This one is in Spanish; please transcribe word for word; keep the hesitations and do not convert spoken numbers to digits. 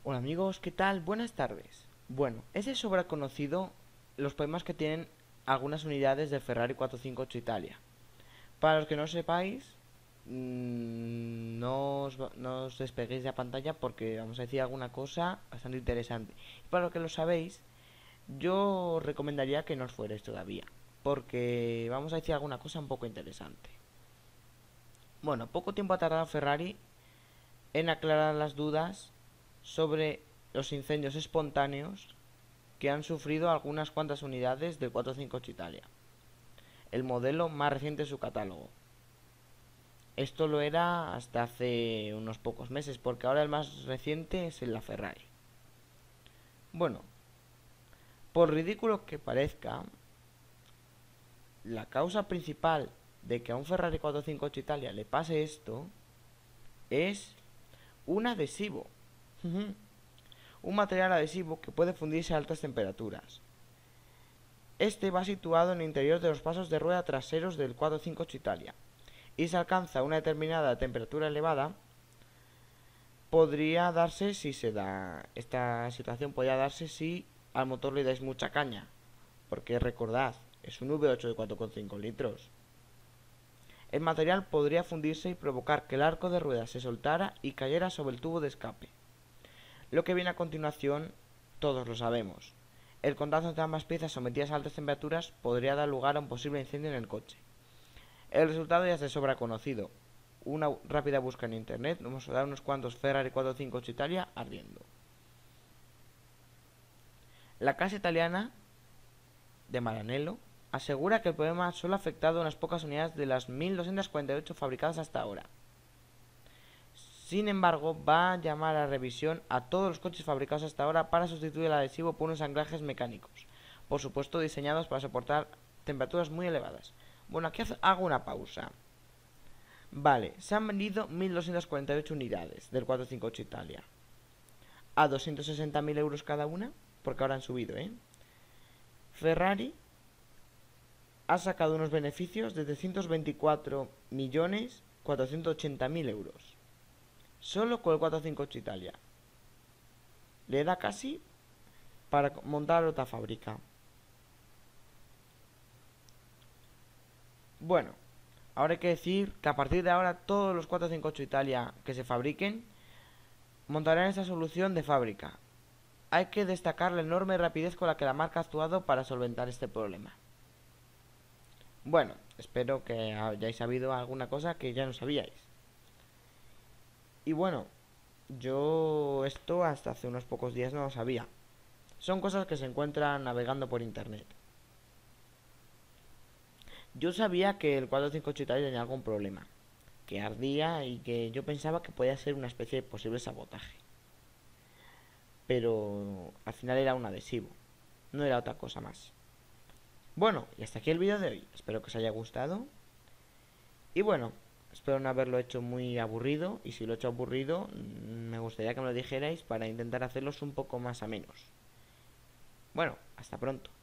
Hola amigos, ¿qué tal? Buenas tardes. Bueno, es de sobra conocido los problemas que tienen algunas unidades del Ferrari cuatrocientos cincuenta y ocho Italia. Para los que no sepáis, mmm, no, os, va- no os despeguéis de la pantalla porque vamos a decir alguna cosa bastante interesante. Y para los que lo sabéis, yo os recomendaría que no os fuerais todavía, porque vamos a decir alguna cosa un poco interesante. Bueno, poco tiempo ha tardado Ferrari en aclarar las dudas sobre los incendios espontáneos que han sufrido algunas cuantas unidades del cuatrocientos cincuenta y ocho Italia, el modelo más reciente de su catálogo. Esto lo era hasta hace unos pocos meses, porque ahora el más reciente es el la Ferrari. Bueno, por ridículo que parezca, la causa principal de que a un Ferrari cuatrocientos cincuenta y ocho Italia le pase esto es un adhesivo. Un material adhesivo que puede fundirse a altas temperaturas. Este va situado en el interior de los pasos de rueda traseros del cuatrocientos cincuenta y ocho Italia y se alcanza una determinada temperatura elevada. Podría darse si se da esta situación podría darse si al motor le dais mucha caña, porque recordad, es un V ocho de cuatro coma cinco litros. El material podría fundirse y provocar que el arco de ruedas se soltara y cayera sobre el tubo de escape. Lo que viene a continuación, todos lo sabemos. El contacto entre ambas piezas sometidas a altas temperaturas podría dar lugar a un posible incendio en el coche. El resultado ya es de sobra conocido. Una rápida búsqueda en internet nos da unos cuantos Ferrari cuatrocientos cincuenta y ocho Italia ardiendo. La casa italiana de Maranello asegura que el problema solo ha afectado a unas pocas unidades de las mil doscientas cuarenta y ocho fabricadas hasta ahora. Sin embargo, va a llamar a revisión a todos los coches fabricados hasta ahora para sustituir el adhesivo por unos anclajes mecánicos, por supuesto diseñados para soportar temperaturas muy elevadas. Bueno, aquí hago una pausa. Vale, se han vendido mil doscientas cuarenta y ocho unidades del cuatrocientos cincuenta y ocho Italia a doscientos sesenta mil euros cada una, porque ahora han subido, ¿eh? Ferrari ha sacado unos beneficios de trescientos veinticuatro millones cuatrocientos ochenta mil euros. Solo con el cuatrocientos cincuenta y ocho Italia. Le da casi para montar otra fábrica. Bueno, ahora hay que decir que a partir de ahora todos los cuatrocientos cincuenta y ocho Italia que se fabriquen montarán esta solución de fábrica. Hay que destacar la enorme rapidez con la que la marca ha actuado para solventar este problema. Bueno, espero que hayáis sabido alguna cosa que ya no sabíais. Y bueno, yo esto hasta hace unos pocos días no lo sabía. Son cosas que se encuentran navegando por internet. Yo sabía que el cuatrocientos cincuenta y ocho Italia tenía algún problema, que ardía y que yo pensaba que podía ser una especie de posible sabotaje. Pero al final era un adhesivo, no era otra cosa más. Bueno, y hasta aquí el vídeo de hoy. Espero que os haya gustado. Y bueno, espero no haberlo hecho muy aburrido. Y si lo he hecho aburrido, me gustaría que me lo dijerais para intentar hacerlos un poco más amenos. Bueno, hasta pronto.